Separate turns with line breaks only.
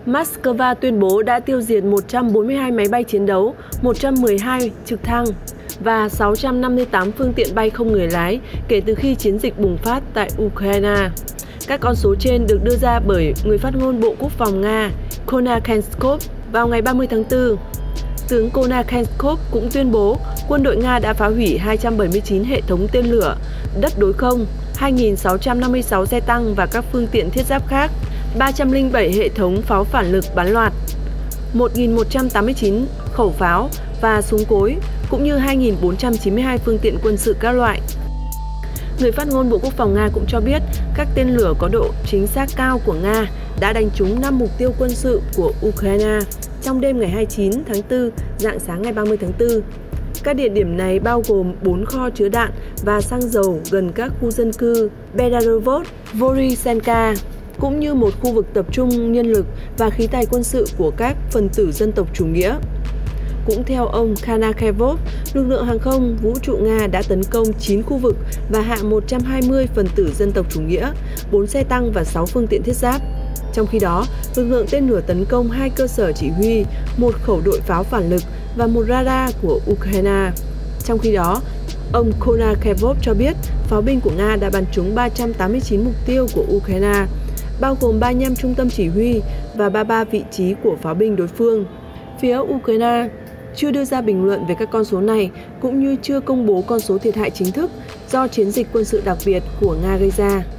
Moscow tuyên bố đã tiêu diệt 142 máy bay chiến đấu, 112 trực thăng và 658 phương tiện bay không người lái kể từ khi chiến dịch bùng phát tại Ukraine. Các con số trên được đưa ra bởi người phát ngôn Bộ Quốc phòng Nga Konashenkov vào ngày 30 tháng 4. Tướng Konashenkov cũng tuyên bố quân đội Nga đã phá hủy 279 hệ thống tên lửa, đất đối không, 2.656 xe tăng và các phương tiện thiết giáp khác, 307 hệ thống pháo phản lực bắn loạt, 1.189 khẩu pháo và súng cối, cũng như 2.492 phương tiện quân sự các loại. Người phát ngôn Bộ Quốc phòng Nga cũng cho biết các tên lửa có độ chính xác cao của Nga đã đánh trúng 5 mục tiêu quân sự của Ukraine trong đêm ngày 29 tháng 4, rạng sáng ngày 30 tháng 4. Các địa điểm này bao gồm 4 kho chứa đạn và xăng dầu gần các khu dân cư Bedarovod, Vorysenka, cũng như một khu vực tập trung nhân lực và khí tài quân sự của các phần tử dân tộc chủ nghĩa. Cũng theo ông Konashenkov, lực lượng hàng không vũ trụ Nga đã tấn công 9 khu vực và hạ 120 phần tử dân tộc chủ nghĩa, 4 xe tăng và 6 phương tiện thiết giáp. Trong khi đó, lực lượng tên lửa tấn công 2 cơ sở chỉ huy, 1 khẩu đội pháo phản lực và 1 radar của Ukraine. Trong khi đó, ông Konashenkov cho biết pháo binh của Nga đã bắn trúng 389 mục tiêu của Ukraine, bao gồm 35 trung tâm chỉ huy và 33 vị trí của pháo binh đối phương. Phía Ukraine chưa đưa ra bình luận về các con số này, cũng như chưa công bố con số thiệt hại chính thức do chiến dịch quân sự đặc biệt của Nga gây ra.